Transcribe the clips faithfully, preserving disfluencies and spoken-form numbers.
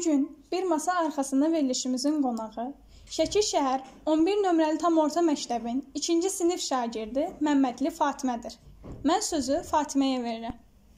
Bugün bir masa arxasında verilişimizin qonağı Şəki şəhər on bir nömrəli tam orta məktəbin ikinci sinif şagirdi Məmmədli Fatimədir. Mən sözü Fatiməyə verirəm.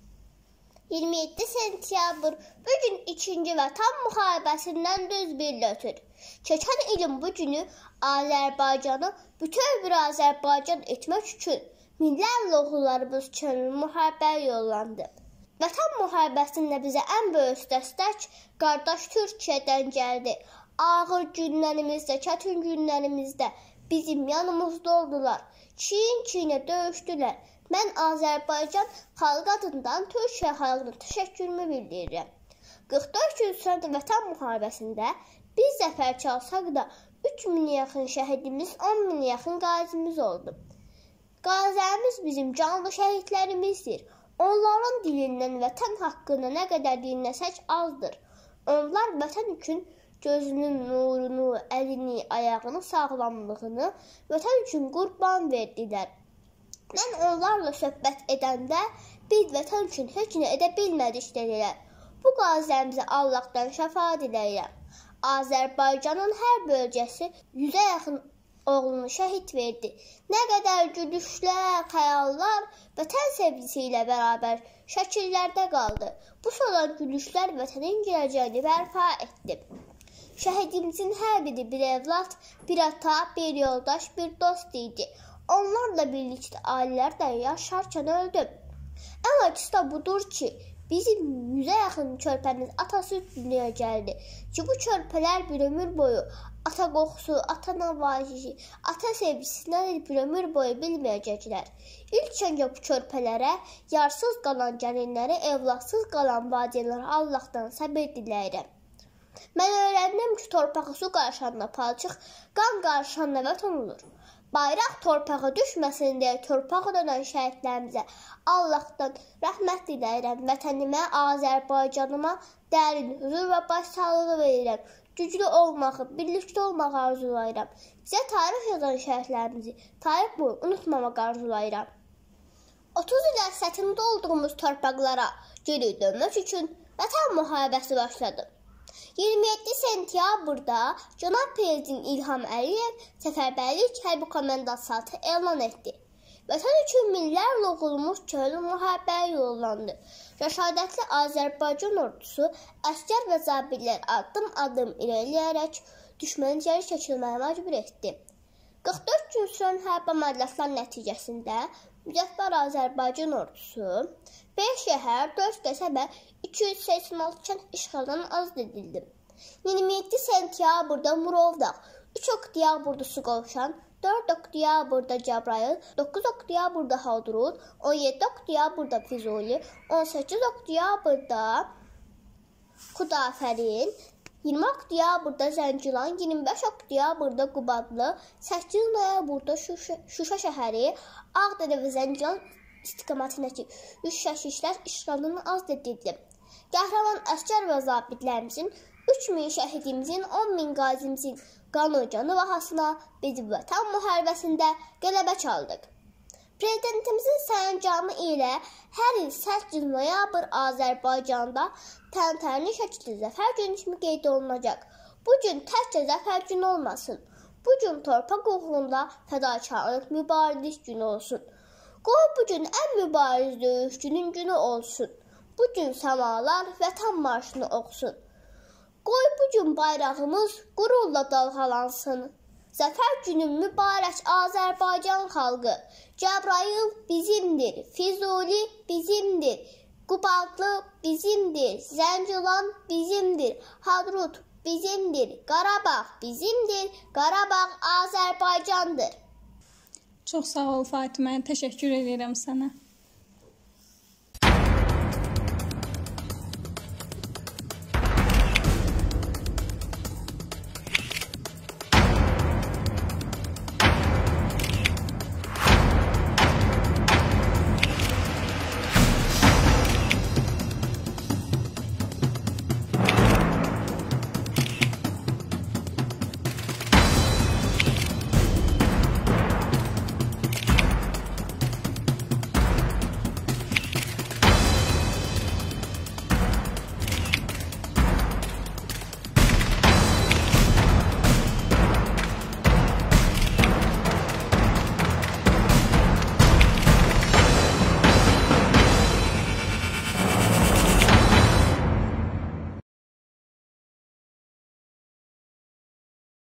iyirmi yeddi sentyabr bugün ikinci Vətən müharibəsindən düz bir il ötür. Keçən ilin bu günü Azərbaycanı bütöv bir Azərbaycan etmək üçün minlərlə oğullarımız üçün müharibəyə yollandı. Vətən müharibəsində bizə ən böyük dəstək qardaş Türkiyədən gəldi. Ağır günlərimizdə, çətin günlərimizdə bizim yanımızda oldular. Çiyin-çiyinə döyüşdülər. Mən Azərbaycan xalq adından Türkiyə xalqına təşəkkürümü bildirirəm. qırx dörd gün sonra Vətən müharibəsində biz zəfər çalsaq da üç min yaxın şəhidimiz, on min yaxın qazimiz oldu. Qazilərimiz bizim canlı şəhidlərimizdir. Onların dilindən vətən haqqında nə qədər dinləsək azdır. Onlar vətən üçün gözünün nurunu, əlini, ayağını, sağlamlığını vətən üçün qurban verdilər. Mən onlarla söhbət edəndə biz vətən üçün heç nə edə bilmədik dedilər. Bu qazilərimizə Allahdan şəfaət diləyirəm. Azərbaycanın hər bölgəsi yüzə yaxın oğlunu şəhid verdi. Nə qədər gülüşlər, xəyallar vətən sevgisi ilə bərabər şəkillərdə qaldı. Bu solan gülüşlər vətənin gələcəyini bərpa etdi. Şəhidimizin hər biri bir evlat, bir ata, bir yoldaş, bir dost idi. Onlarla birlikdə ailələrdən yaşarkən öldü. Ən acısı da budur ki, bizim yüzə yaxın körpəmiz atası dünyaya gəldi ki, bu körpələr bir ömür boyu ata qoxusu, ata navazişi, ata sevgisindən bir ömür boyu bilməyəcəklər. İlk öncə bu körpələrə yarsız qalan gəlinləri, evladsız qalan valideynlərə Allahdan səbir diləyirəm. Mən öyrəndim ki, torpağı su qarışanda palçıq, qan qarışanda vətən olur. Bayraq torpağa düşməsin deyə torpağa dönən şəhidlərimizə Allahdan rəhmət diləyirəm. Vətənimə, Azərbaycanıma dərin huzur və başsağlığı verirəm. Güclü olmağı, birlikdə olmağı arzulayıram. Bizə tarix yazan şəhidlərimizi tarix boyu unutmamaq arzulayıram. otuz il əsrətində olduğumuz torpaqlara geri dönmək üçün Vətən müharibəsi başladı. iyirmi yeddi sentyabrda Cənab Prezident İlham Əliyev səfərbərlik hərbi komendantı elan etdi. Vətən üçün minlərlə oğlumuz çöldə müharibəyə yollandı. Rəşadətli Azərbaycan ordusu əsgər və zabitlər addım-addım irəliləyərək düşməni geri çəkilməyə məcbur etdi. qırx dörd gün sürən hərbi əməliyyatlar nəticəsində müzəffər Azərbaycan ordusu beş şəhər, dörd qəsəbə, iki yüz səksən altı kənd işğaldan azad edildi. iyirmi yeddi sentyabrda Murovdağ, üç oktyabrda Suqovuşan, dörd oktyabrda Cəbrayıl, doqquz oktyabrda Hadrut, on yeddi oktyabrda Füzuli, on səkkiz oktyabrda Xudafərin, iyirmi oktyabrda Zəngilan, iyirmi beş oktyabrda Qubadlı, səkkiz noyabrda Şuşa, Şuşa şəhəri, Ağdərə və Zəngilan istiqamətindəki üç şəhərlər işğaldan azad edildi. Qəhrəman əsgər və zabitlərimizin, üç min şəhidimizin, on min qazimizin qanı canı bahasına biz Vətən müharibəsində qələbə çaldıq. Prezidentimizin sərəncamı ilə hər il səkkiz noyabr Azərbaycanda təntənəli şəkildə zəfər günü kimi qeyd olunacaq. Bu gün təkcə zəfər günü olmasın. Bu gün torpaq uğrunda fədakarlıq mübariz günü olsun. Qoy bu gün ən mübariz döyüşçünün günü olsun. Bu gün səmalar vətən marşını oxusun. Qoy bu gün bayrağımız qürurla dalğalansın. Zəfər günü mübarək Azərbaycan xalqı. Cəbrayıl bizimdir, Füzuli bizimdir, Qubadlı bizimdir, Zəngilan bizimdir, Hadrut bizimdir, Qarabağ bizimdir, Qarabağ Azərbaycandır. Çox sağ ol Fatimə, təşəkkür edirəm sənə.